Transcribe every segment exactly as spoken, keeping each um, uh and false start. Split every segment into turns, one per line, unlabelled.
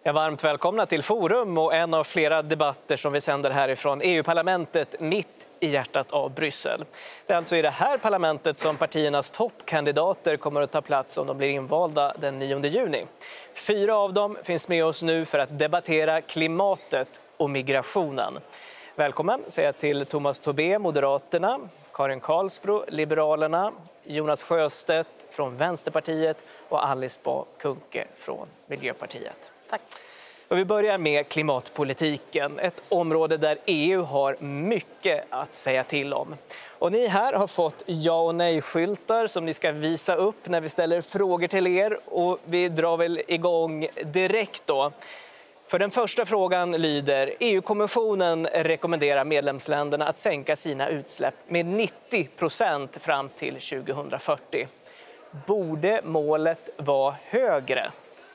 Ja, varmt välkomna till Forum och en av flera debatter som vi sänder härifrån E U-parlamentet mitt i hjärtat av Bryssel. Det är alltså i det här parlamentet som partiernas toppkandidater kommer att ta plats om de blir invalda den nionde juni. Fyra av dem finns med oss nu för att debattera klimatet och migrationen. Välkommen säger jag till Tomas Tobé, Moderaterna, Karin Karlsbro, Liberalerna, Jonas Sjöstedt från Vänsterpartiet och Alice Bah Kuhnke från Miljöpartiet.
Tack.
Och vi börjar med klimatpolitiken, ett område där E U har mycket att säga till om. Och ni här har fått ja- och nej-skyltar som ni ska visa upp när vi ställer frågor till er. Och vi drar väl igång direkt då. För den första frågan lyder: E U-kommissionen rekommenderar medlemsländerna att sänka sina utsläpp med nittio procent fram till tjugohundrafyrtio. Borde målet vara högre?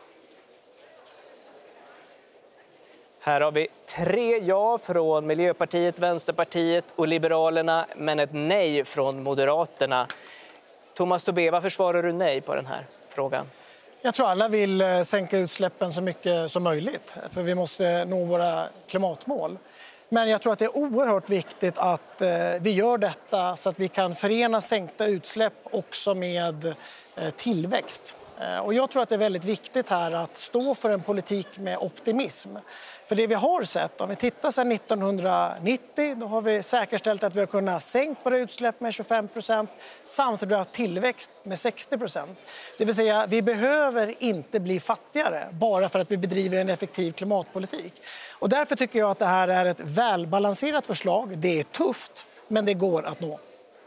Här har vi tre ja från Miljöpartiet, Vänsterpartiet och Liberalerna, men ett nej från Moderaterna. Tomas Tobé, varför svarar du nej på den här frågan?
Jag tror alla vill sänka utsläppen så mycket som möjligt, för vi måste nå våra klimatmål. Men jag tror att det är oerhört viktigt att vi gör detta så att vi kan förena sänkta utsläpp också med tillväxt. Och jag tror att det är väldigt viktigt här att stå för en politik med optimism. För det vi har sett, om vi tittar sedan nittonhundranittio, då har vi säkerställt att vi har kunnat sänka våra utsläpp med tjugofem procent samtidigt har tillväxt med sextio procent. Det vill säga, vi behöver inte bli fattigare bara för att vi bedriver en effektiv klimatpolitik. Och därför tycker jag att det här är ett välbalanserat förslag. Det är tufft, men det går att nå.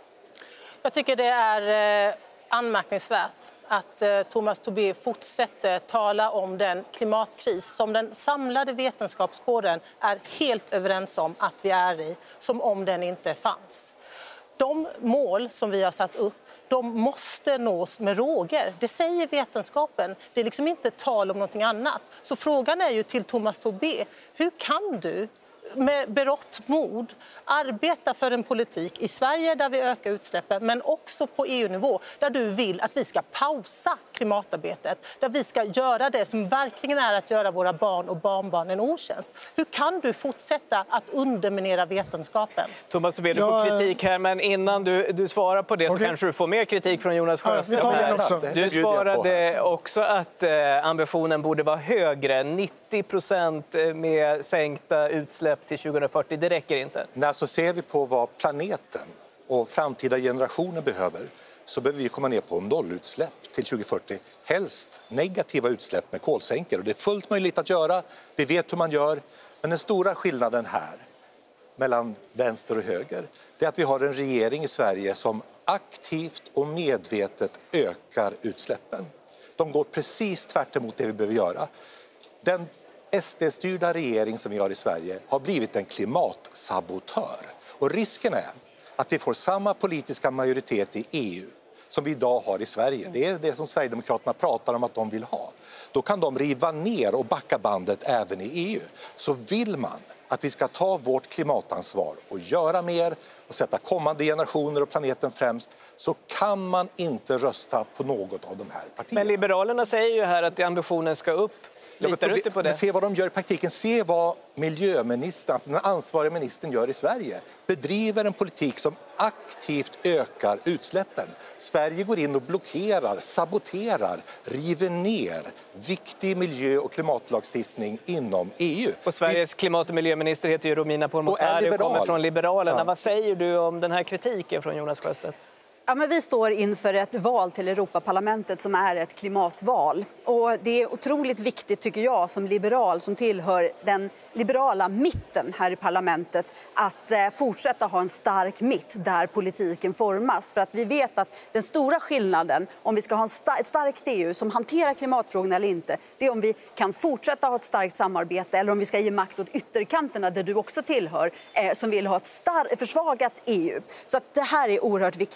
Jag tycker det är anmärkningsvärt att eh, Tomas Tobé fortsätter tala om den klimatkris som den samlade vetenskapskåren är helt överens om att vi är i, som om den inte fanns. De mål som vi har satt upp, de måste nås med råger. Det säger vetenskapen. Det är liksom inte tal om någonting annat. Så frågan är ju till Tomas Tobé: hur kan du med berått mod arbeta för en politik i Sverige där vi ökar utsläppen, men också på E U-nivå där du vill att vi ska pausa klimatarbetet, där vi ska göra det som verkligen är att göra våra barn och barnbarn en otjänst? Hur kan du fortsätta att underminera vetenskapen?
Tomas Tobé, du får
Jag...
kritik här, men innan du, du svarar på det så
okay.
kanske du får mer kritik från Jonas Sjöstedt.
Ja,
här. Du svarade också att eh, ambitionen borde vara högre, nittio procent med sänkta utsläpp till tjugohundrafyrtio, det räcker inte.
När så ser vi på vad planeten och framtida generationer behöver, så behöver vi komma ner på nollutsläpp till tjugohundrafyrtio. Helst negativa utsläpp med kolsänkor. Och det är fullt möjligt att göra. Vi vet hur man gör. Men den stora skillnaden här mellan vänster och höger, det är att vi har en regering i Sverige som aktivt och medvetet ökar utsläppen. De går precis tvärt emot det vi behöver göra. Den S D-styrda regering som vi har i Sverige har blivit en klimatsabotör. Och risken är att vi får samma politiska majoritet i E U som vi idag har i Sverige. Det är det som Sverigedemokraterna pratar om att de vill ha. Då kan de riva ner och backa bandet även i E U. Så vill man att vi ska ta vårt klimatansvar och göra mer och sätta kommande generationer och planeten främst, så kan man inte rösta på något av de här partierna.
Men Liberalerna säger ju här att ambitionen ska upp. Litar du inte på det?
Men se vad de gör i praktiken. Se vad miljöministern, alltså den ansvariga ministern, gör i Sverige. Bedriver en politik som aktivt ökar utsläppen. Sverige går in och blockerar, saboterar, river ner viktig miljö- och klimatlagstiftning inom E U.
Och Sveriges klimat- och miljöminister heter ju Romina Pourmokhtari och kommer från Liberalerna. Ja. Vad säger du om den här kritiken från Jonas Sjöstedt?
Ja, men vi står inför ett val till Europaparlamentet som är ett klimatval. Och det är otroligt viktigt, tycker jag, som liberal som tillhör den liberala mitten här i parlamentet, att eh, fortsätta ha en stark mitt där politiken formas. För att vi vet att den stora skillnaden, om vi ska ha en sta- ett starkt E U som hanterar klimatfrågorna eller inte, det är om vi kan fortsätta ha ett starkt samarbete eller om vi ska ge makt åt ytterkanterna där du också tillhör, eh, som vill ha ett star- försvagat E U. Så att det här är oerhört viktigt.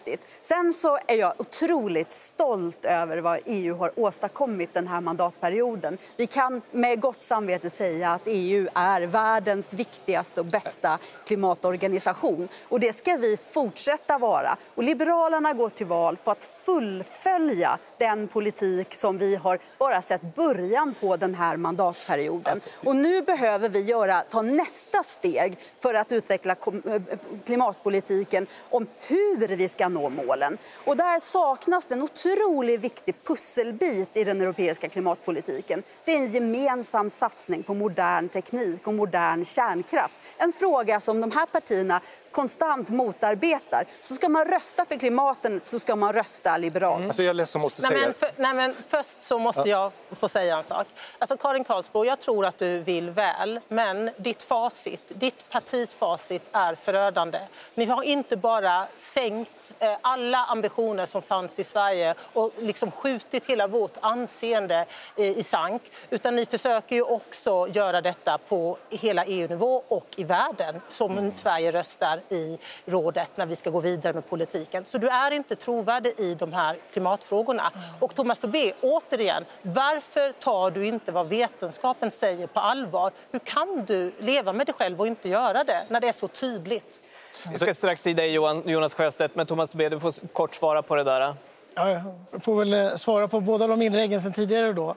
Sen så är jag otroligt stolt över vad E U har åstadkommit den här mandatperioden. Vi kan med gott samvete säga att E U är världens viktigaste och bästa klimatorganisation. Och det ska vi fortsätta vara. Och Liberalerna går till val på att fullfölja den politik som vi har bara sett början på den här mandatperioden. Och nu behöver vi göra, ta nästa steg för att utveckla klimatpolitiken om hur vi ska nå målen. Och där saknas en otroligt viktig pusselbit i den europeiska klimatpolitiken. Det är en gemensam satsning på modern teknik och modern kärnkraft. En fråga som de här partierna konstant motarbetar. Så ska man rösta för klimatet så ska man rösta liberalt.
Mm. Alltså jag ledsen måste
nej,
säga...
men för, nej, men först så måste jag få säga en sak. Alltså Karin Karlsbro, jag tror att du vill väl, men ditt facit, ditt partis facit är förödande. Ni har inte bara sänkt eh, alla ambitioner som fanns i Sverige och liksom skjutit hela vårt anseende eh, i sank, utan ni försöker ju också göra detta på hela E U-nivå och i världen som mm. Sverige röstar i rådet när vi ska gå vidare med politiken. Så du är inte trovärdig i de här klimatfrågorna. Mm. Och Tomas Tobé, återigen, varför tar du inte vad vetenskapen säger på allvar? Hur kan du leva med dig själv och inte göra det när det är så tydligt?
Vi ska strax till dig, Jonas Sjöstedt, men Tomas Tobé, du får kort svara på det där.
Ja, jag får väl svara på båda de inläggen sedan tidigare då.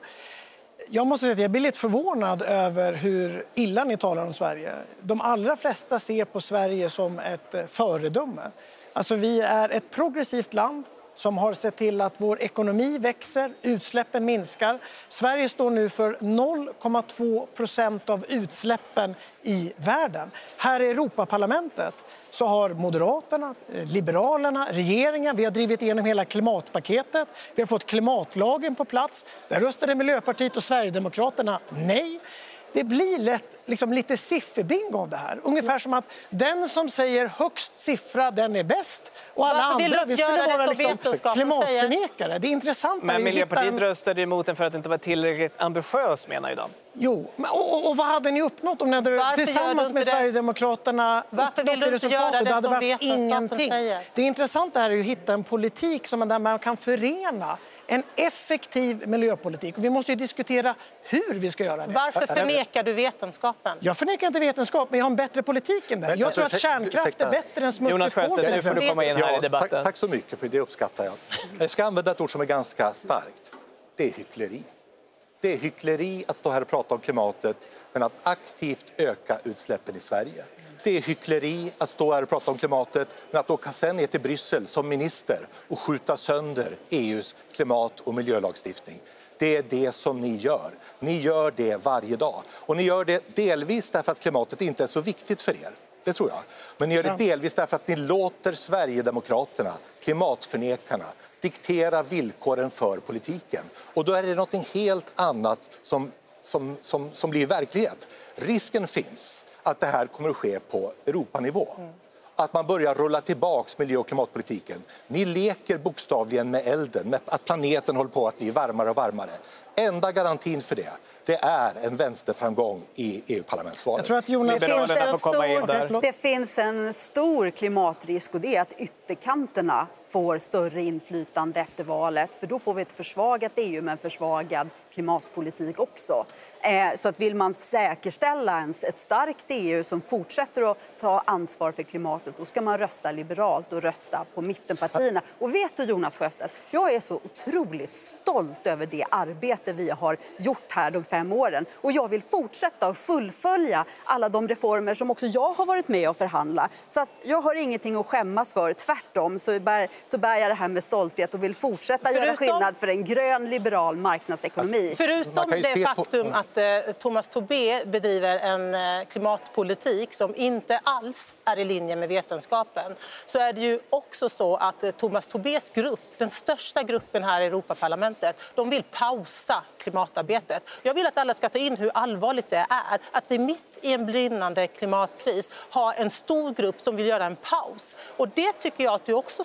Jag måste säga att jag blir lite förvånad över hur illa ni talar om Sverige. De allra flesta ser på Sverige som ett föredöme. Alltså vi är ett progressivt land som har sett till att vår ekonomi växer, utsläppen minskar. Sverige står nu för noll komma två procent av utsläppen i världen. Här i Europaparlamentet så har Moderaterna, Liberalerna, regeringen, vi har drivit igenom hela klimatpaketet. Vi har fått klimatlagen på plats. Där röstade Miljöpartiet och Sverigedemokraterna nej. Det blir lätt, liksom, lite sifferbingo av det här. Ungefär som att den som säger högst siffra, den är bäst. Och alla andra, vi skulle vara liksom klimatförnekare. Det är intressant.
Men Miljöpartiet
en...
röstade emot den för att det inte var tillräckligt ambitiös, menar ju de.
Jo, och, och, och vad hade ni uppnått om ni hade tillsammans med det? Sverigedemokraterna
Varför vill du inte göra det, det som vetenskapen säger?
Det intressanta här är att hitta en politik som man, där man kan förena en effektiv miljöpolitik. Och vi måste ju diskutera hur vi ska göra det.
Varför förnekar du vetenskapen?
Jag förnekar inte vetenskap, men jag har en bättre politik än det. Jag tror att kärnkraft är bättre än smutsig
Jonas Sjöstedt, nu får du komma in här i debatten.
Tack, tack så mycket, för det uppskattar jag. Jag ska använda ett ord som är ganska starkt. Det är hyckleri. Det är hyckleri att stå här och prata om klimatet, men att aktivt öka utsläppen i Sverige. Det är hyckleri att stå här och prata om klimatet, men att åka sen ner till Bryssel som minister och skjuta sönder E U:s klimat- och miljölagstiftning. Det är det som ni gör. Ni gör det varje dag. Och ni gör det delvis därför att klimatet inte är så viktigt för er. Det tror jag. Men ni gör det delvis därför att ni låter Sverigedemokraterna, klimatförnekarna, diktera villkoren för politiken. Och då är det något helt annat som, som, som, som blir verklighet. Risken finns att det här kommer att ske på Europanivå. Mm. Att man börjar rulla tillbaks miljö- och klimatpolitiken. Ni leker bokstavligen med elden, med att planeten håller på att bli varmare och varmare. Enda garantin för det, det är en vänsterframgång i E U-parlamentsvalet.
Jag tror att Jonas
det, finns en
stor,
det finns en stor klimatrisk, och det är att ytterkanterna får större inflytande efter valet. För då får vi ett försvagat E U med en försvagad klimatpolitik också. Eh, så att vill man säkerställa en, ett starkt E U som fortsätter att ta ansvar för klimatet, då ska man rösta liberalt och rösta på mittenpartierna. Och vet du, Jonas Sjöstedt, jag är så otroligt stolt över det arbete vi har gjort här de fem åren. Och jag vill fortsätta och fullfölja alla de reformer som också jag har varit med och förhandla. Så att jag har ingenting att skämmas för. Tvärtom så bär, så bär jag det här med stolthet och vill fortsätta förutom, göra skillnad för en grön liberal marknadsekonomi.
Förutom det faktum att eh, Tomas Tobé bedriver en eh, klimatpolitik som inte alls är i linje med vetenskapen, så är det ju också så att eh, Tomas Tobés grupp, den största gruppen här i Europaparlamentet, de vill pausa klimatarbetet. Jag vill att alla ska ta in hur allvarligt det är att vi mitt i en brinnande klimatkris har en stor grupp som vill göra en paus. Och det tycker jag att du också ska svara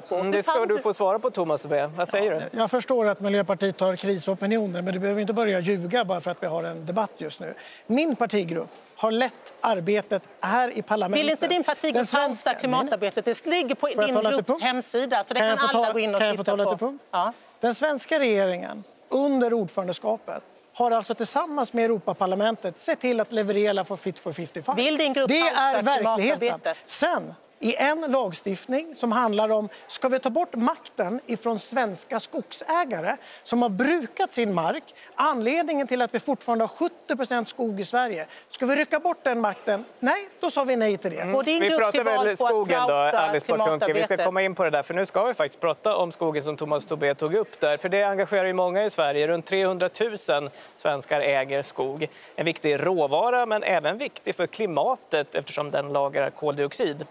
på.
Mm, det ska du få svara på, Tomas Tobé. Vad säger du?
Jag förstår att Miljöpartiet har krisopinioner, men du behöver inte börja ljuga bara för att vi har en debatt just nu. Min partigrupp har lett arbetet här i parlamentet.
Vill inte din partigrupp pausa klimatarbetet? Det ligger på din grupps hemsida, så det kan, kan alla ta, gå in och
kan
titta
jag få
på. Ja.
Den svenska regeringen under ordförandeskapet har alltså tillsammans med Europaparlamentet sett till att leverera för Fit for femtiofem.
Vill din grupp
det är
verkligheten.
Sen, i en lagstiftning som handlar om, ska vi ta bort makten ifrån svenska skogsägare som har brukat sin mark, anledningen till att vi fortfarande har sjuttio procent skog i Sverige, ska vi rycka bort den makten? Nej, då sa vi nej till det.
Mm. Vi pratar väl skogen då, Alice Bah Kuhnke. Vi ska komma in på det där, för nu ska vi faktiskt prata om skogen som Tomas Tobé tog upp där, för det engagerar ju många i Sverige. Runt trehundratusen svenskar äger skog. En viktig råvara, men även viktig för klimatet eftersom den lagrar koldioxid.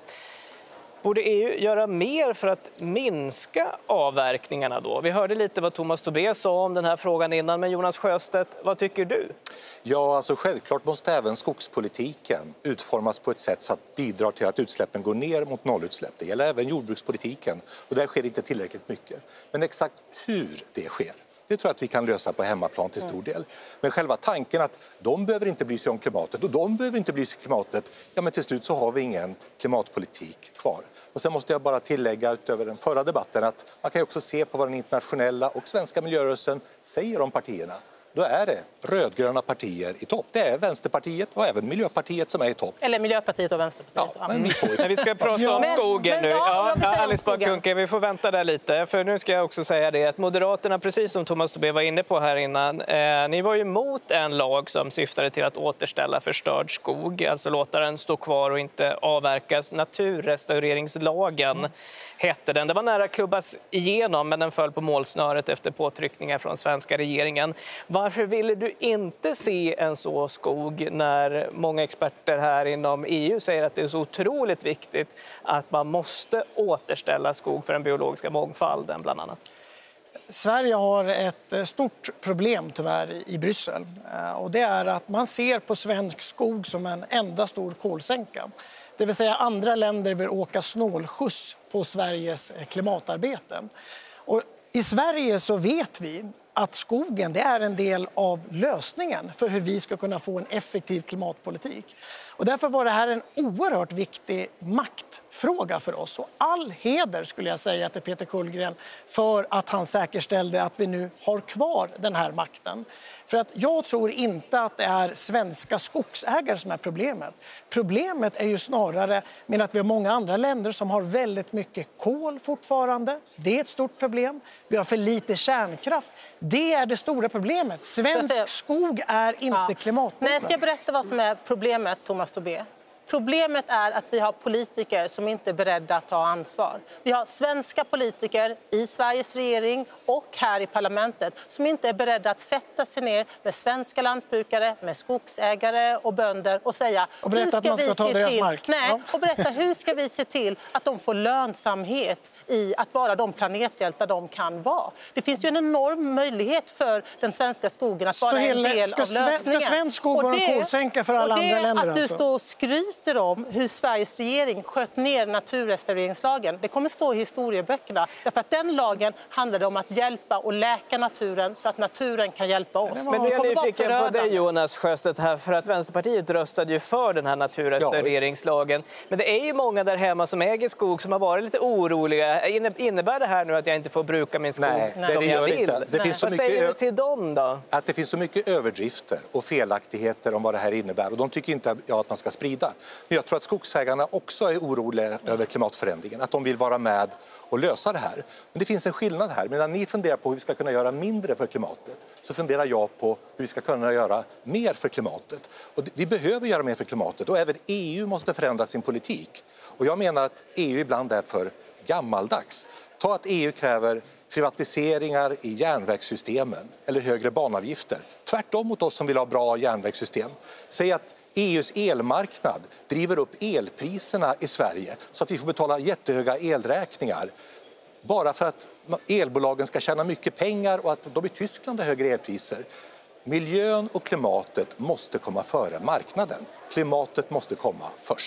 Borde E U göra mer för att minska avverkningarna då? Vi hörde lite vad Tomas Tobé sa om den här frågan innan, men Jonas Sjöstedt, vad tycker du?
Ja, alltså självklart måste även skogspolitiken utformas på ett sätt så att bidrar till att utsläppen går ner mot nollutsläpp. Det gäller även jordbrukspolitiken, och där sker inte tillräckligt mycket. Men exakt hur det sker, det tror jag att vi kan lösa på hemmaplan till stor del. Men själva tanken att de behöver inte bry sig om klimatet och de behöver inte bry sig om klimatet, ja men till slut så har vi ingen klimatpolitik kvar. Och sen måste jag bara tillägga utöver den förra debatten att man kan ju också se på vad den internationella och svenska miljörörelsen säger om partierna. Då är det rödgröna partier i topp. Det är Vänsterpartiet och även Miljöpartiet som är i topp.
Eller Miljöpartiet och Vänsterpartiet.
Ja, men vi, får...
men vi ska prata om skogen nu. Ja, Alice Bah Kuhnke, vi får vänta där lite. För nu ska jag också säga det att Moderaterna, precis som Tomas Tobé var inne på här innan, eh, ni var ju emot en lag som syftade till att återställa förstörd skog. Alltså låta den stå kvar och inte avverkas. Naturrestaureringslagen mm. hette den. Det var nära klubbas igenom, men den föll på målsnöret efter påtryckningar från svenska regeringen. Varför ville du inte se en så skog när många experter här inom E U säger att det är så otroligt viktigt att man måste återställa skog för den biologiska mångfalden bland annat?
Sverige har ett stort problem tyvärr i Bryssel, och det är att man ser på svensk skog som en enda stor kolsänka. Det vill säga andra länder vill åka snålskjuts på Sveriges klimatarbete. Och i Sverige så vet vi att skogen det är en del av lösningen för hur vi ska kunna få en effektiv klimatpolitik. Och därför var det här en oerhört viktig maktfråga för oss. Och all heder skulle jag säga till Peter Kullgren för att han säkerställde att vi nu har kvar den här makten. För att jag tror inte att det är svenska skogsägare som är problemet. Problemet är ju snarare med att vi har många andra länder som har väldigt mycket kol fortfarande. Det är ett stort problem. Vi har för lite kärnkraft. Det är det stora problemet. Svensk skog är inte ja. klimatmogen.
Nej, jag ska berätta vad som är problemet, Tomas Tobé. Problemet är att vi har politiker som inte är beredda att ta ansvar. Vi har svenska politiker i Sveriges regering och här i parlamentet som inte är beredda att sätta sig ner med svenska lantbrukare, med skogsägare och bönder och säga
och berätta att man ska ta deras mark.
Nej, ja. och berätta hur ska vi se till att de får lönsamhet i att vara de planethjältar de kan vara. Det finns ju en enorm möjlighet för den svenska skogen att vara en del
ska,
av lösningen.
Ska svensk skog vara en kolsänka för alla andra länder?
Att du
alltså?
står och skryter om hur Sveriges regering sköt ner naturrestaureringslagen. Det kommer stå i historieböckerna. Därför att den lagen handlade om att hjälpa och läka naturen så att naturen kan hjälpa oss.
Men det är nyfiken på dig, Jonas Sjöstedt, här, för att Vänsterpartiet röstade ju för den här naturrestaureringslagen. Men det är ju många där hemma som äger skog som har varit lite oroliga. Innebär det här nu att jag inte får bruka min skog
Nej,
som
det
jag
gör
vill?
inte. Det finns så
Vad
mycket
säger du till dem då?
Att det finns så mycket överdrifter och felaktigheter om vad det här innebär. Och de tycker inte jag att man ska sprida. Men jag tror att skogsägarna också är oroliga över klimatförändringen. Att de vill vara med och lösa det här. Men det finns en skillnad här. Medan ni funderar på hur vi ska kunna göra mindre för klimatet, så funderar jag på hur vi ska kunna göra mer för klimatet. Och vi behöver göra mer för klimatet, och även E U måste förändra sin politik. Och jag menar att E U ibland är för gammaldags. Ta att E U kräver privatiseringar i järnvägssystemen eller högre banavgifter. Tvärtom mot oss som vill ha bra järnvägssystem. Säg att E U:s elmarknad driver upp elpriserna i Sverige så att vi får betala jättehöga elräkningar. Bara för att elbolagen ska tjäna mycket pengar och att de i Tyskland har högre elpriser. Miljön och klimatet måste komma före marknaden. Klimatet måste komma först.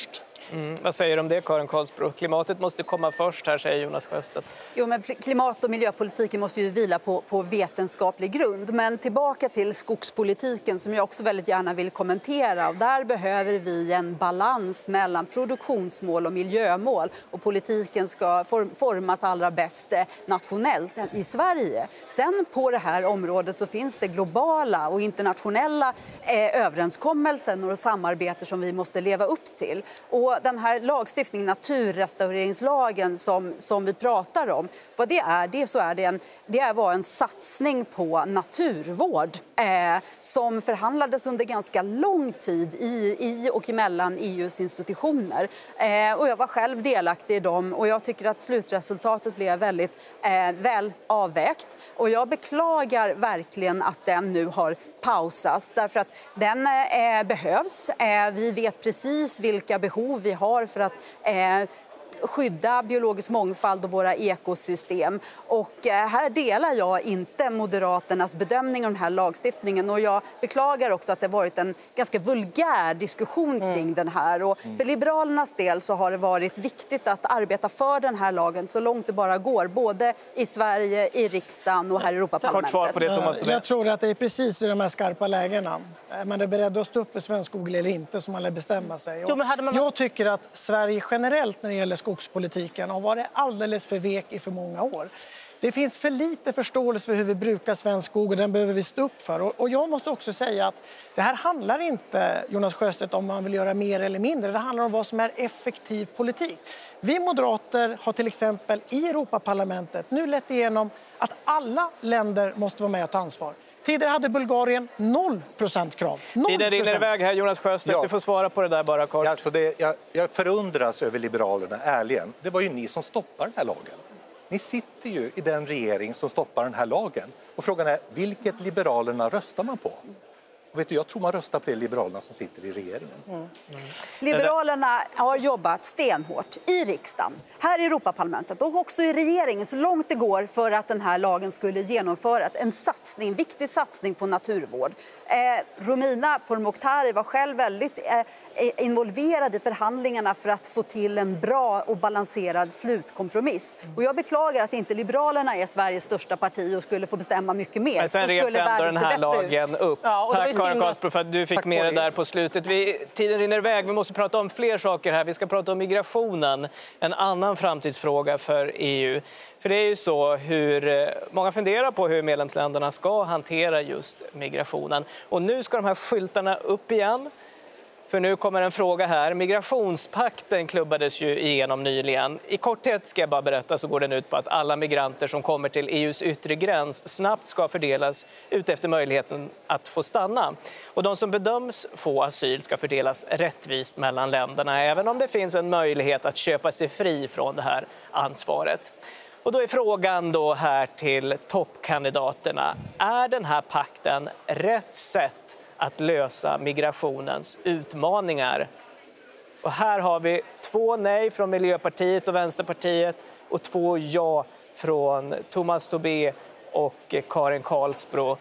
Mm. Vad säger du om det, Karin Karlsbro? Klimatet måste komma först här, säger Jonas Sjöstedt.
Jo, men klimat- och miljöpolitiken måste ju vila på, på vetenskaplig grund. Men tillbaka till skogspolitiken som jag också väldigt gärna vill kommentera. Och där behöver vi en balans mellan produktionsmål och miljömål. Och politiken ska formas allra bäst nationellt i Sverige. Sen på det här området så finns det globala och internationella eh, överenskommelser och samarbete som vi måste leva upp till. Och den här lagstiftningen, naturrestaureringslagen som, som vi pratar om, vad det är, det, så är det, en, det var en satsning på naturvård eh, som förhandlades under ganska lång tid i, i och emellan E U:s institutioner. Eh, och jag var själv delaktig i dem och jag tycker att slutresultatet blev väldigt eh, väl avvägt. Och jag beklagar verkligen att den nu har pausas därför att den eh, behövs. Eh, vi vet precis vilka behov vi har för att eh, skydda biologisk mångfald och våra ekosystem. Och eh, här delar jag inte Moderaternas bedömning av den här lagstiftningen och jag beklagar också att det varit en ganska vulgär diskussion kring mm. den här. Och för Liberalernas del så har det varit viktigt att arbeta för den här lagen så långt det bara går, både i Sverige, i riksdagen och här i Europaparlamentet.
Kort svar på det, Thomas.
Jag tror att det är precis i de här skarpa lägena. Är man är beredd att stå upp för svensk skog eller inte så man lär bestämma sig.
Jo, men hade man...
Jag tycker att Sverige generellt när det gäller skogspolitiken har varit alldeles för vek i för många år. Det finns för lite förståelse för hur vi brukar svensk skog och den behöver vi stå upp för. Och jag måste också säga att det här handlar inte, Jonas Sjöstedt, om man vill göra mer eller mindre. Det handlar om vad som är effektiv politik. Vi moderater har till exempel i Europaparlamentet nu lett igenom att alla länder måste vara med och ta ansvar. Tidigare hade Bulgarien noll procent krav.
Tiden rinner iväg här, Jonas Sjöstedt. Ja. Du får svara på det där bara kort.
Ja, alltså det, jag, jag förundras över Liberalerna, ärligen. Det var ju ni som stoppade den här lagen. Ni sitter ju i den regering som stoppar den här lagen. Och frågan är, vilket Liberalerna röstar man på? Och vet du, jag tror man röstar på det Liberalerna som sitter i regeringen. Mm. Mm.
Liberalerna har jobbat stenhårt i riksdagen, här i Europaparlamentet och också i regeringen så långt det går för att den här lagen skulle genomföras. En satsning, en viktig satsning på naturvård. Eh, Romina Pourmokhtari var själv väldigt eh, involverad i förhandlingarna för att få till en bra och balanserad slutkompromiss. Och jag beklagar att inte Liberalerna är Sveriges största parti och skulle få bestämma mycket mer.
Men sen revs ändå den här lagen upp.
Ja,
Tack Karin Karlsbro för att du fick med det där på slutet. Vi, tiden rinner iväg. Vi måste prata om fler saker här. Vi ska prata om migrationen. En annan framtidsfråga för E U. För det är ju så hur många funderar på hur medlemsländerna ska hantera just migrationen. Och nu ska de här skyltarna upp igen. För nu kommer en fråga här. Migrationspakten klubbades ju igenom nyligen. I korthet ska jag bara berätta så går den ut på att alla migranter som kommer till E U:s yttre gräns snabbt ska fördelas ut efter möjligheten att få stanna. Och de som bedöms få asyl ska fördelas rättvist mellan länderna även om det finns en möjlighet att köpa sig fri från det här ansvaret. Och då är frågan då här till toppkandidaterna. Är den här pakten rätt sätt att lösa migrationens utmaningar? Och här har vi två nej från Miljöpartiet och Vänsterpartiet och två ja från Tomas Tobé och Karin Karlsbro.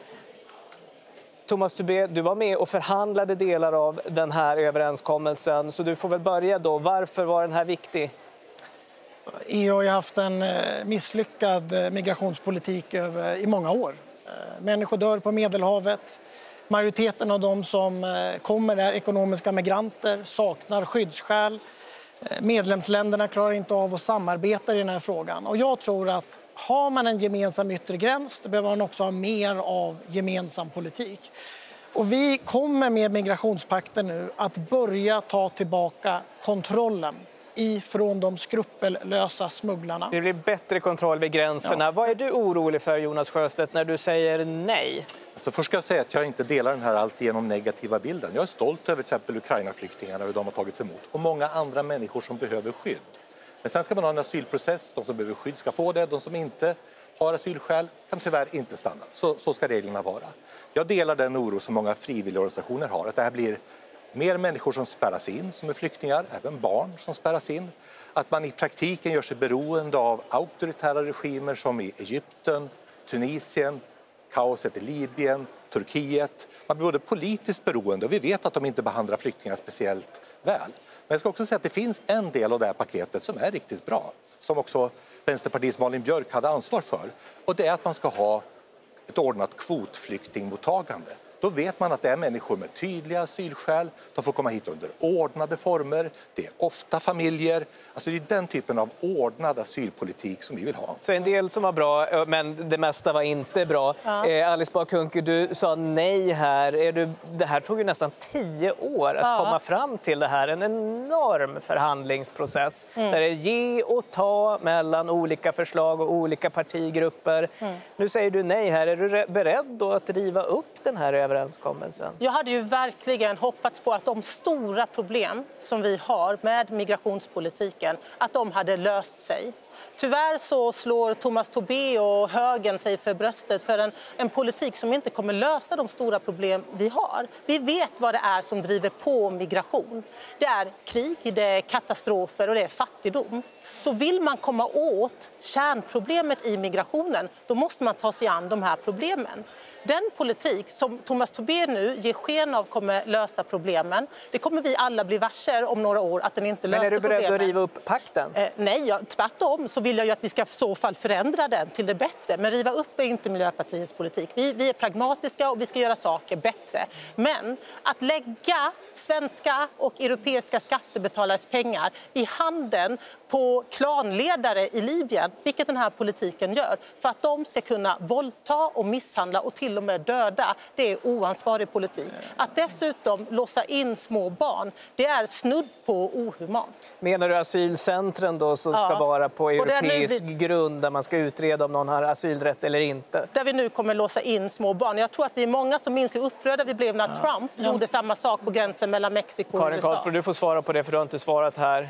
Thomas Tobé, du var med och förhandlade delar av den här överenskommelsen så du får väl börja då. Varför var den här viktig?
E U har ju haft en misslyckad migrationspolitik över, i många år. Människor dör på Medelhavet. Majoriteten av de som kommer är ekonomiska migranter, saknar skyddsskäl. Medlemsländerna klarar inte av att samarbeta i den här frågan. Och jag tror att har man en gemensam yttre gräns, då behöver man också ha mer av gemensam politik. Och vi kommer med migrationspakten nu att börja ta tillbaka kontrollen ifrån de skruppellösa smugglarna.
Det blir bättre kontroll vid gränserna. Ja. Vad är du orolig för, Jonas Sjöstedt, när du säger nej?
Alltså först ska jag säga att jag inte delar den här alltigenom negativa bilden. Jag är stolt över till exempel Ukraina-flyktingarna och hur de har tagits emot. Och många andra människor som behöver skydd. Men sen ska man ha en asylprocess. De som behöver skydd ska få det. De som inte har asylskäl kan tyvärr inte stanna. Så, så ska reglerna vara. Jag delar den oro som många frivilligorganisationer har. Att det här blir mer människor som spärras in som är flyktingar, även barn som spärras in. Att man i praktiken gör sig beroende av auktoritära regimer som i Egypten, Tunisien, kaoset i Libyen, Turkiet. Man blir både politiskt beroende och vi vet att de inte behandlar flyktingar speciellt väl. Men jag ska också säga att det finns en del av det här paketet som är riktigt bra. Som också Vänsterpartiets Malin Björk hade ansvar för. Och det är att man ska ha ett ordnat kvotflyktingmottagande. Då vet man att det är människor med tydliga asylskäl. De får komma hit under ordnade former. Det är ofta familjer. Alltså det är den typen av ordnad asylpolitik som vi vill ha.
Så en del som var bra, men det mesta var inte bra. Ja. Eh, Alice Bah Kuhnke, du sa nej här. Är du, det här tog ju nästan tio år att ja. komma fram till det här. En enorm förhandlingsprocess. Mm. Där det är ge och ta mellan olika förslag och olika partigrupper. Mm. Nu säger du nej här. Är du beredd då att riva upp den här överenskommelsen?
Jag hade ju verkligen hoppats på att de stora problem som vi har med migrationspolitiken, att de hade löst sig. Tyvärr så slår Tomas Tobé och högern sig för bröstet för en, en politik som inte kommer lösa de stora problem vi har. Vi vet vad det är som driver på migration. Det är krig, det är katastrofer och det är fattigdom. Så vill man komma åt kärnproblemet i migrationen, då måste man ta sig an de här problemen. Den politik som Tomas Tobé nu ger sken av kommer lösa problemen, det kommer vi alla bli varse om några år att den inte löser problemen.
Men är du beredd
problemen.
att riva upp pakten?
Eh, nej, jag, tvärtom så vill jag ju att vi ska i så fall förändra den till det bättre. Men riva upp är inte Miljöpartiets politik. Vi, vi är pragmatiska och vi ska göra saker bättre. Men att lägga svenska och europeiska skattebetalares pengar i handen på klanledare i Libyen, vilket den här politiken gör, för att de ska kunna våldta och misshandla och till och med döda, det är oansvarig politik. Att dessutom låsa in små barn, det är snudd på ohumant.
Menar du asylcentren då som ja. ska vara på europeisk vi... grund där man ska utreda om någon har asylrätt eller inte?
Där vi nu kommer låsa in små barn. Jag tror att vi är många som minns hur upprörda vi blev när ja. Trump ja. gjorde samma sak på gränsen mellan Mexiko och
Karin
U S A.
Karlsbro, du får svara på det för du har inte svarat här.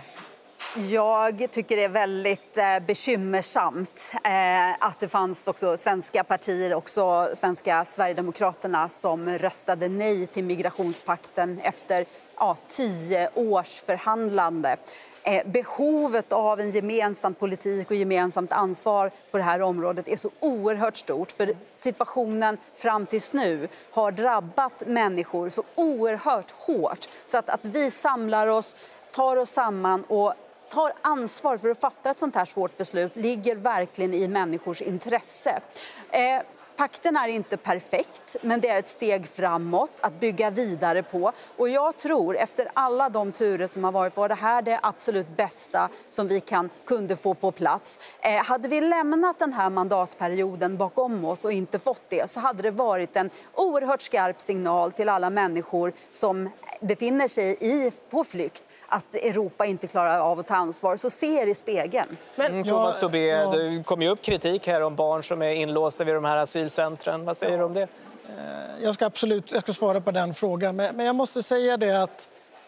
Jag tycker det är väldigt eh, bekymmersamt eh, att det fanns också svenska partier, också svenska Sverigedemokraterna, som röstade nej till migrationspakten efter ja, tio års förhandlande. Eh, behovet av en gemensam politik och gemensamt ansvar på det här området är så oerhört stort. För situationen fram tills nu har drabbat människor så oerhört hårt. Så att, att vi samlar oss, tar oss samman och tar ansvar för att fatta ett sånt här svårt beslut ligger verkligen i människors intresse. Eh, Pakten är inte perfekt, men det är ett steg framåt att bygga vidare på. Och jag tror, efter alla de turer som har varit, var det här det absolut bästa som vi kan, kunde få på plats. Eh, hade vi lämnat den här mandatperioden bakom oss och inte fått det, så hade det varit en oerhört skarp signal till alla människor som befinner sig i, på flykt, att Europa inte klarar av att ta ansvar. Så ser i spegeln.
Men mm, Tomas Tobé, ja. det kommer ju upp kritik här om barn som är inlåsta vid de här asylcentren. Vad säger ja. du om det?
Jag ska absolut jag ska svara på den frågan. Men, men jag måste säga det att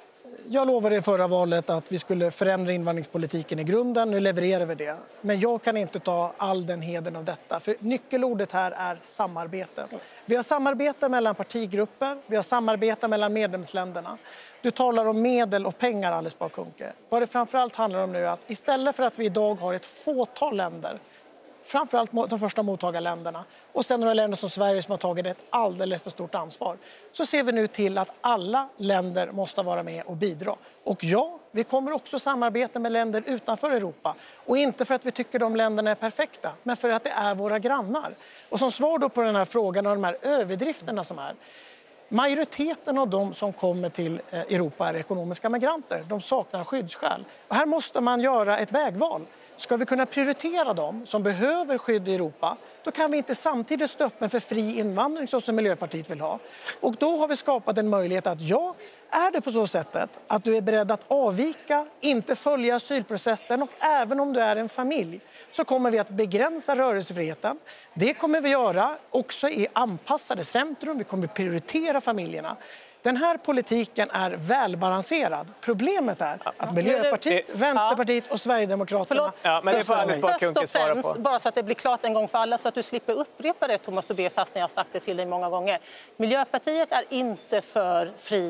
jag lovade i förra valet att vi skulle förändra invandringspolitiken i grunden. Nu levererar vi det. Men jag kan inte ta all den heden av detta. För nyckelordet här är samarbete. Vi har samarbete mellan partigrupper. Vi har samarbete mellan medlemsländerna. Du talar om medel och pengar, Alice Bah Kuhnke. Vad det framförallt handlar om nu är att istället för att vi idag har ett fåtal länder, framförallt de första mottagarländerna, och sen några länder som Sverige som har tagit ett alldeles för stort ansvar, så ser vi nu till att alla länder måste vara med och bidra. Och ja, vi kommer också samarbeta med länder utanför Europa. Och inte för att vi tycker de länderna är perfekta, men för att det är våra grannar. Och som svar då på den här frågan och de här överdrifterna som är, majoriteten av de som kommer till Europa är ekonomiska migranter. De saknar skyddsskäl. Och här måste man göra ett vägval. Ska vi kunna prioritera dem som behöver skydd i Europa, då kan vi inte samtidigt stå öppen för fri invandring så som Miljöpartiet vill ha. Och då har vi skapat en möjlighet att ja, är det på så sättet att du är beredd att avvika, inte följa asylprocessen, och även om du är en familj, så kommer vi att begränsa rörelsefriheten. Det kommer vi göra också i anpassade centrum. Vi kommer prioritera familjerna. Den här politiken är välbalanserad. Problemet är att Miljöpartiet, Vänsterpartiet och Sverigedemokraterna...
Ja, men det får Alice Bah Kuhnke svara på.
Bara så att det blir klart en gång för alla, så att du slipper upprepa det, Tomas Tobé, fast när jag har sagt det till dig många gånger. Miljöpartiet är inte för fri invandring.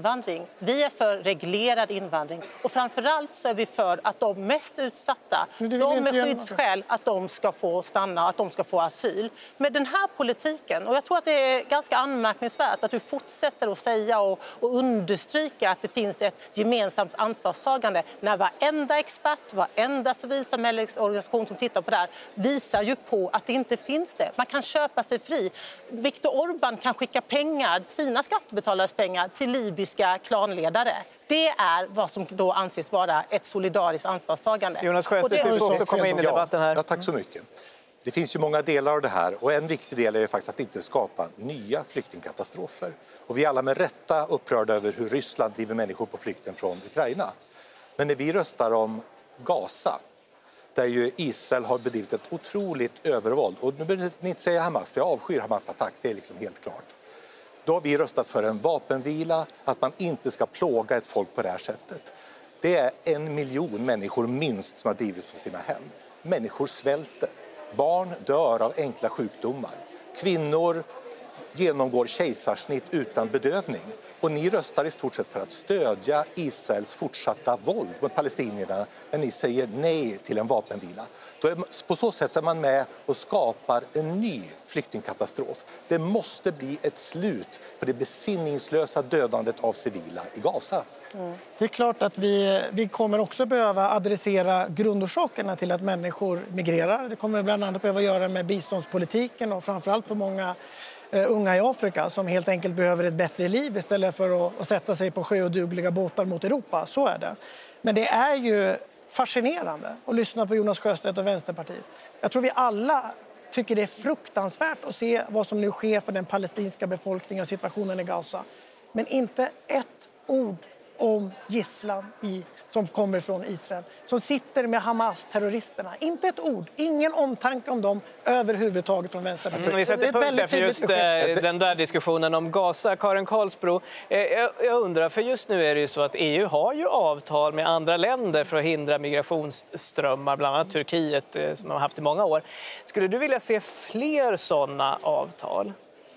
invandring. Vi är för reglerad invandring. Och framförallt så är vi för att de mest utsatta, de med skyddsskäl, att de ska få stanna, att de ska få asyl. Med den här politiken, och jag tror att det är ganska anmärkningsvärt att du fortsätter att säga och, och understryka att det finns ett gemensamt ansvarstagande när varenda expert, varenda civilsamhällesorganisation som tittar på det här visar ju på att det inte finns det. Man kan köpa sig fri. Viktor Orbán kan skicka pengar, sina skattebetalares pengar, till libyska klanledare. Det är vad som då anses vara ett solidariskt ansvarstagande.
Jonas Sjöstedt, du får också komma in i debatten här.
Ja, tack så mycket. Det finns ju många delar av det här och en viktig del är faktiskt att inte skapa nya flyktingkatastrofer. Och vi är alla med rätta upprörda över hur Ryssland driver människor på flykten från Ukraina. Men när vi röstar om Gaza, där ju Israel har bedrivit ett otroligt övervåld, och nu behöver ni inte säga Hamas, för jag avskyr Hamas attack, det är liksom helt klart. Då har vi röstat för en vapenvila, att man inte ska plåga ett folk på det här sättet. Det är en miljon människor minst som har drivits från sina hem. Människor svälter. Barn dör av enkla sjukdomar. Kvinnor genomgår kejsarsnitt utan bedövning. Och ni röstar i stort sett för att stödja Israels fortsatta våld mot palestinierna när ni säger nej till en vapenvila. Då är, på så sätt är man med och skapar en ny flyktingkatastrof. Det måste bli ett slut på det besinningslösa dödandet av civila i Gaza.
Mm. Det är klart att vi, vi kommer också behöva adressera grundorsakerna till att människor migrerar. Det kommer bland annat behöva göra med biståndspolitiken och framförallt för många uh, unga i Afrika som helt enkelt behöver ett bättre liv istället för att, att sätta sig på sjöodugliga båtar mot Europa. Så är det. Men det är ju fascinerande att lyssna på Jonas Sjöstedt och Vänsterpartiet. Jag tror vi alla tycker det är fruktansvärt att se vad som nu sker för den palestinska befolkningen och situationen i Gaza. Men inte ett ord om gisslan i, som kommer från Israel, som sitter med Hamas-terroristerna. Inte ett ord, ingen omtanke om dem överhuvudtaget från Vänsterpartiet.
Mm, vi sätter punkter för just eh, den där diskussionen om Gaza. Karin Karlsbro, eh, jag, jag undrar, för just nu är det ju så att E U har ju avtal med andra länder för att hindra migrationsströmmar, bland annat Turkiet eh, som har haft i många år. Skulle du vilja se fler sådana avtal?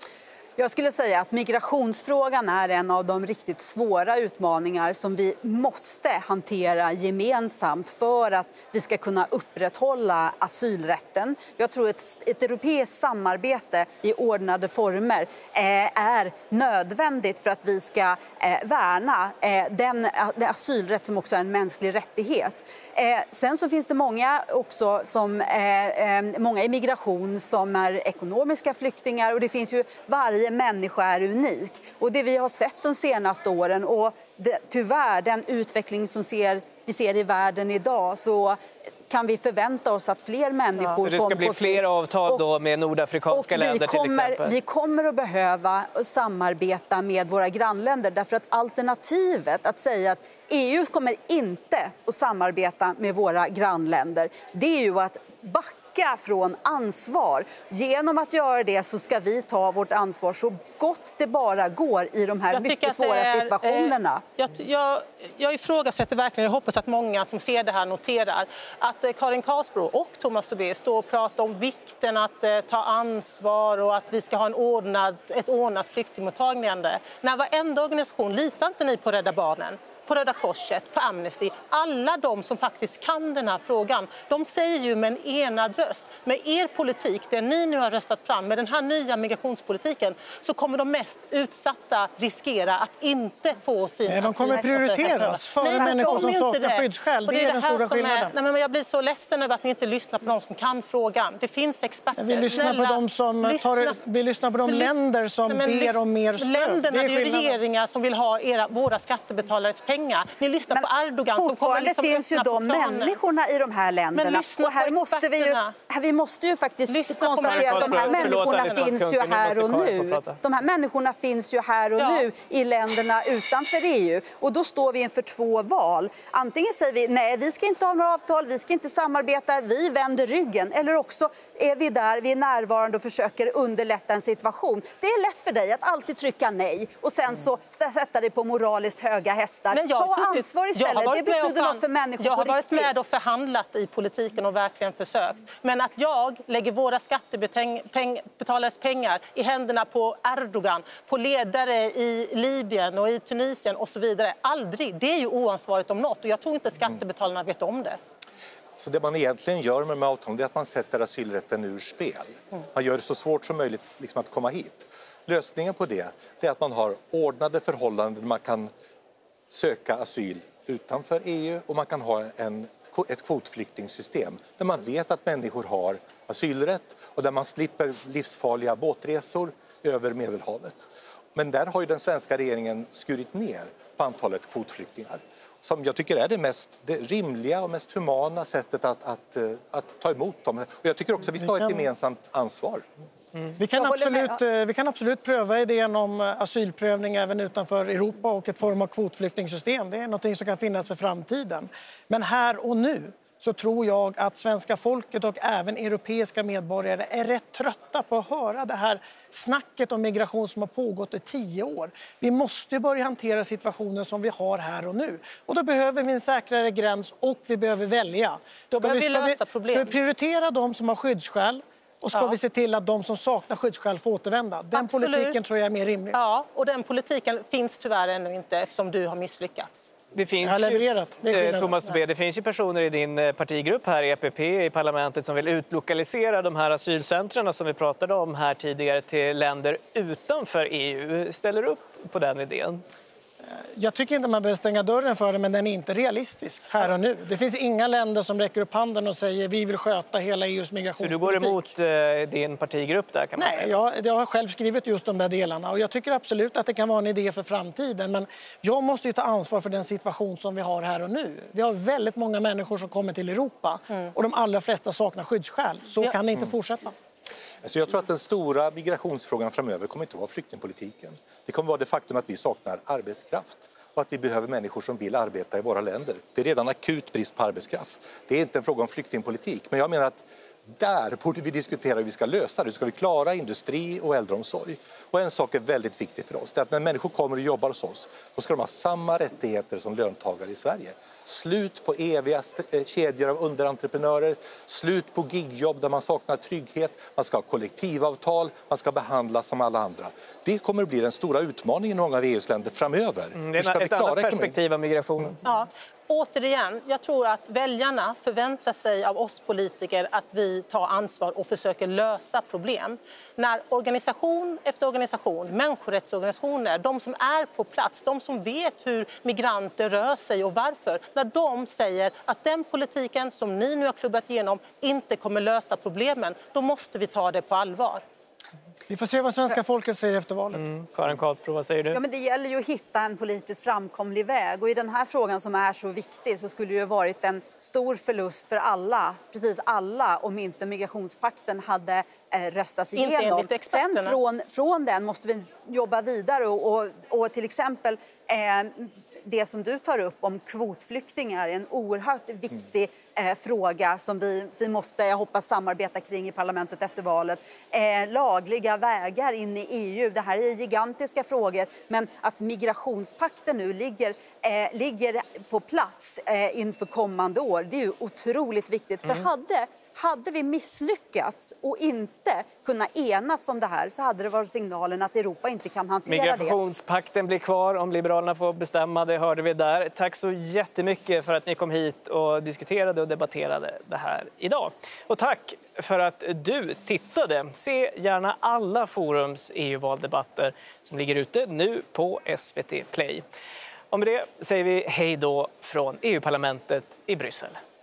Jag skulle säga att migrationsfrågan är en av de riktigt svåra utmaningar som vi måste hantera gemensamt för att vi ska kunna upprätthålla asylrätten. Jag tror att ett, ett europeiskt samarbete i ordnade former eh, är nödvändigt för att vi ska eh, värna eh, den, den asylrätt som också är en mänsklig rättighet. Eh, sen så finns det många också som eh, eh, många i migration som är ekonomiska flyktingar, och det finns ju varje människa är unik. Och det vi har sett de senaste åren och det, tyvärr den utveckling som ser, vi ser i världen idag, så kan vi förvänta oss att fler människor
ja, så det ska bli fler avtal
och,
då med nordafrikanska länder
kommer,
till exempel?
Vi kommer att behöva samarbeta med våra grannländer, därför att alternativet att säga att E U kommer inte att samarbeta med våra grannländer, det är ju att backa från ansvar. Genom att göra det så ska vi ta vårt ansvar så gott det bara går i de här jag mycket svåra är, situationerna.
Eh, jag, jag, jag ifrågasätter verkligen, jag hoppas att många som ser det här noterar att eh, Karin Karlsbro och Tomas Tobé står och pratar om vikten att eh, ta ansvar och att vi ska ha en ordnad, ett ordnat flyktingmottagande. När varenda organisation, litar inte ni på Rädda Barnen, på Röda Korset, på Amnesty, alla de som faktiskt kan den här frågan, de säger ju med en enad röst, med er politik, det ni nu har röstat fram, med den här nya migrationspolitiken, så kommer de mest utsatta riskera att inte få sin...
Nej, de kommer prioriteras före nej, människor som saknar skyddsskäl. Det, det är, är den stora skillnaden.
Är, nej, men jag blir så ledsen över att ni inte lyssnar på de som kan frågan. Det finns experter.
Vi lyssnar Snälla, på de som lyssna, tar, vi lyssnar på de länder som nej, ber om mer stöd.
Länderna,
det är,
det är regeringar som vill ha era, våra skattebetalares pengar. Ni lyssnar men på Erdogan som kommer liksom
finns ju de människorna i de här länderna. Och här måste vi ju här, vi måste ju faktiskt lyssna konstatera att de här människorna finns ju här och nu. De här människorna finns ju här och ja. nu i länderna utanför E U. Och då står vi inför två val. Antingen säger vi nej, vi ska inte ha några avtal, vi ska inte samarbeta, vi vänder ryggen. Eller också är vi där, vi är närvarande och försöker underlätta en situation. Det är lätt för dig att alltid trycka nej och sen så sätta dig på moraliskt höga hästar.
Men jag,
Ta ansvar istället. Det betyder något för människor.
Jag har
på
varit
riktigt.
med och förhandlat i politiken och verkligen försökt. Men att jag lägger våra skattebetalares pengar i händerna på Erdogan, på ledare i Libyen och i Tunisien och så vidare, aldrig. Det är ju oansvarigt om något. Och jag tror inte skattebetalarna vet om det.
Så det man egentligen gör med de här avtalen är att man sätter asylrätten ur spel. Man gör det så svårt som möjligt liksom att komma hit. Lösningen på det är att man har ordnade förhållanden. Man kan söka asyl utanför E U och man kan ha en, ett kvotflyktingsystem där man vet att människor har asylrätt och där man slipper livsfarliga båtresor över Medelhavet. Men där har ju den svenska regeringen skurit ner på antalet kvotflyktingar, som jag tycker är det mest det rimliga och mest humana sättet att, att, att ta emot dem. Och jag tycker också att vi ska ha ett gemensamt ansvar.
Mm. Vi, kan absolut, vi kan absolut pröva idén om asylprövning även utanför Europa och ett form av kvotflyktingsystem. Det är något som kan finnas för framtiden. Men här och nu så tror jag att svenska folket och även europeiska medborgare är rätt trötta på att höra det här snacket om migration som har pågått i tio år. Vi måste börja hantera situationen som vi har här och nu. Och då behöver vi en säkrare gräns och vi behöver välja.
Då behöver vi lösa
vi,
problem.
Ska vi prioritera de som har skyddsskäl? Och ska
Ja.
vi se till att de som saknar skyddsskäl får återvända? Den
Absolut.
politiken tror jag är mer rimlig.
Ja, och den politiken finns tyvärr ännu inte eftersom du har misslyckats.
Det finns
Jag har levererat. Det är
ju,
skillnaden.
Thomas Tobé, det finns ju personer i din eh, partigrupp här i E P P i parlamentet som vill utlokalisera de här asylcentrarna som vi pratade om här tidigare till länder utanför E U. Ställer du upp på den idén?
Jag tycker inte man behöver stänga dörren för det, men den är inte realistisk här och nu. Det finns inga länder som räcker upp handen och säger vi vill sköta hela E U:s
Så
migrationspolitik.
du går emot eh, din partigrupp där, kan man
Nej,
säga?
jag, jag har själv skrivit just de där delarna och jag tycker absolut att det kan vara en idé för framtiden. Men jag måste ju ta ansvar för den situation som vi har här och nu. Vi har väldigt många människor som kommer till Europa mm. och de allra flesta saknar skyddsskäl. Så ja. kan det inte mm. fortsätta.
Alltså jag tror att den stora migrationsfrågan framöver kommer inte att vara flyktingpolitiken. Det kommer att vara det faktum att vi saknar arbetskraft och att vi behöver människor som vill arbeta i våra länder. Det är redan akut brist på arbetskraft. Det är inte en fråga om flyktingpolitik, men jag menar att där borde vi diskutera hur vi ska lösa det. Hur ska vi klara industri och äldreomsorg? Och en sak är väldigt viktig för oss. Det är att när människor kommer och jobbar hos oss, då ska de ha samma rättigheter som löntagare i Sverige. Slut på eviga kedjor av underentreprenörer. Slut på gigjobb där man saknar trygghet. Man ska ha kollektivavtal. Man ska behandlas som alla andra. Det kommer att bli den stora utmaningen i många av E U:s länder framöver.
Mm, det är ett annat perspektiv av migrationen.
Ja. Återigen, jag tror att väljarna förväntar sig av oss politiker att vi tar ansvar och försöker lösa problem. När organisation efter organisation, människorättsorganisationer, de som är på plats, de som vet hur migranter rör sig och varför, när de säger att den politiken som ni nu har klubbat igenom inte kommer lösa problemen, då måste vi ta det på allvar.
Vi får se vad svenska folket säger efter valet.
Mm. Karin Karlsbro, vad säger du?
Ja, men det gäller ju att hitta en politiskt framkomlig väg. Och i den här frågan som är så viktig så skulle det ha varit en stor förlust för alla, precis alla, om inte migrationspakten hade eh, röstats igenom. Sen från, från den måste vi jobba vidare och, och, och till exempel eh, det som du tar upp om kvotflyktingar är en oerhört viktig eh, fråga som vi, vi måste, jag hoppas, samarbeta kring i parlamentet efter valet. Eh, lagliga vägar in i E U, det här är gigantiska frågor, men att migrationspakten nu ligger, eh, ligger på plats eh, inför kommande år, det är ju otroligt viktigt. Mm. För hade Hade vi misslyckats och inte kunnat enas om det här så hade det varit signalen att Europa inte kan hantera det.
Migrationspakten blir kvar om Liberalerna får bestämma, det hörde vi där. Tack så jättemycket för att ni kom hit och diskuterade och debatterade det här idag. Och tack för att du tittade. Se gärna alla Forums E U-valdebatter som ligger ute nu på S V T Play. Och med det säger vi hej då från E U-parlamentet i Bryssel.